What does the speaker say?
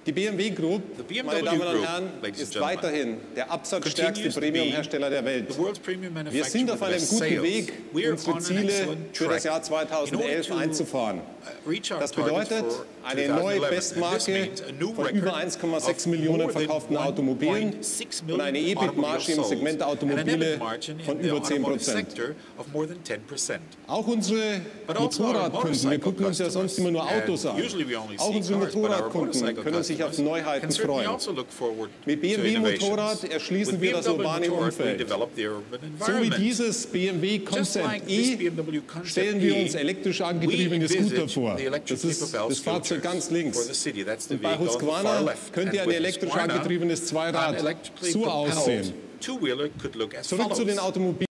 Die BMW Group, meine Damen und Herren, ist weiterhin der absatzstärkste Premium-Hersteller der Welt. Wir sind auf einem guten Weg, unsere Ziele für das Jahr 2011 einzufahren. Das bedeutet eine neue Bestmarke von über 1,6 Millionen verkauften Automobilen und eine EBIT-Marge im Segment Automobile von über 10%. Auch unsere Motorradkunden, wir gucken uns ja sonst immer nur Autos an, auch unsere Motorradkunden können sich auf Neuheiten freuen. Mit BMW Motorrad erschließen wir das urbane Umfeld. So wie dieses BMW Concept E stellen wir uns elektrisch angetriebene Scooter vor. Das ist das Fahrzeug ganz links. Und bei Husqvarna könnte ein elektrisch angetriebenes Zweirad so aussehen. Zurück zu den Automobilen.